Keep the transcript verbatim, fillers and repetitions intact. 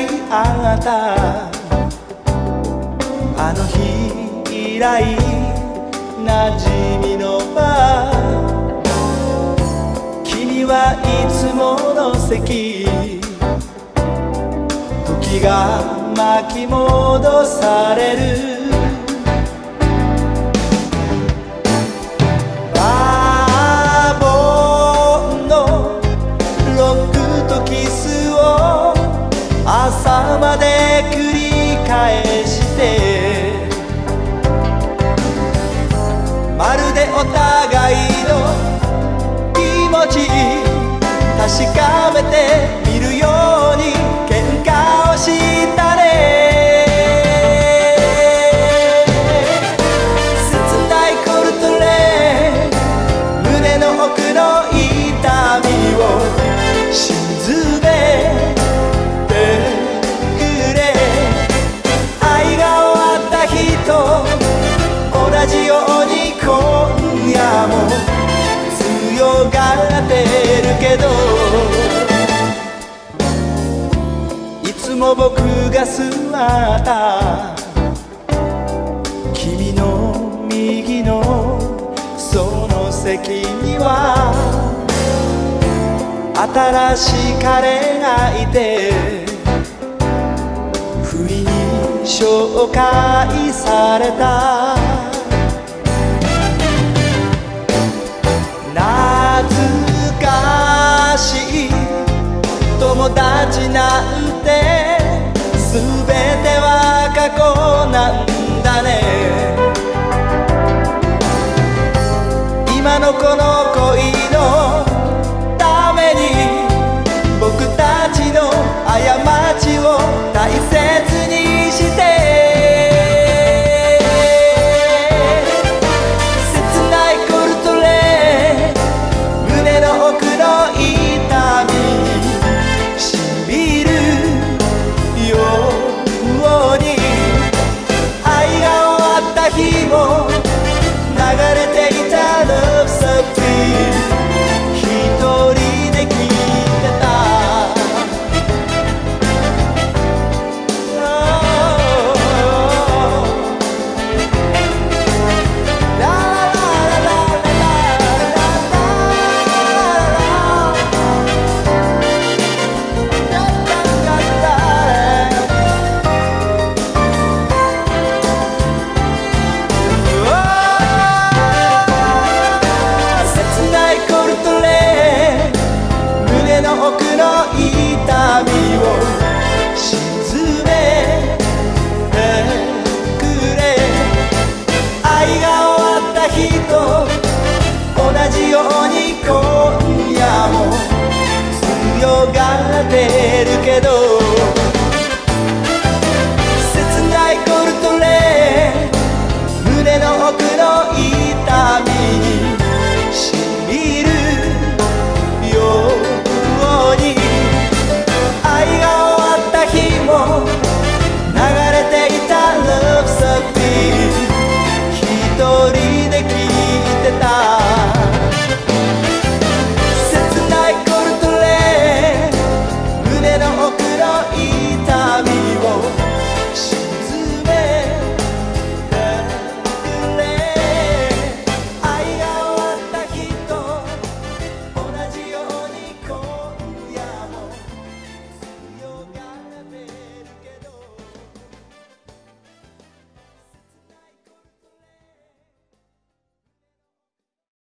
あったあの日以来馴染みのバー君はいつもの席時が巻き戻されるバーボンのロックとキスを朝まで繰り返してまるでお互いの気持ち確かめてみるように喧嘩をしたね切ないコルトレ胸の奥の痛みを沈めてくれ愛が終わった日と同じように今夜も強がってるけどいつも僕が座った君の右のその席には新しい彼がいて不意に紹介された懐かしい友達なんて全ては過去なんだね今のこの恋の